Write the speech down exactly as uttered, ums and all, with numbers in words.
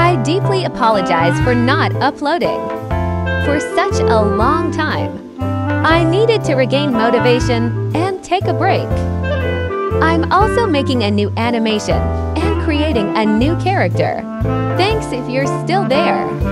I deeply apologize for not uploading for such a long time. I needed to regain motivation and take a break. I'm also making a new animation and creating a new character. Thanks if you're still there.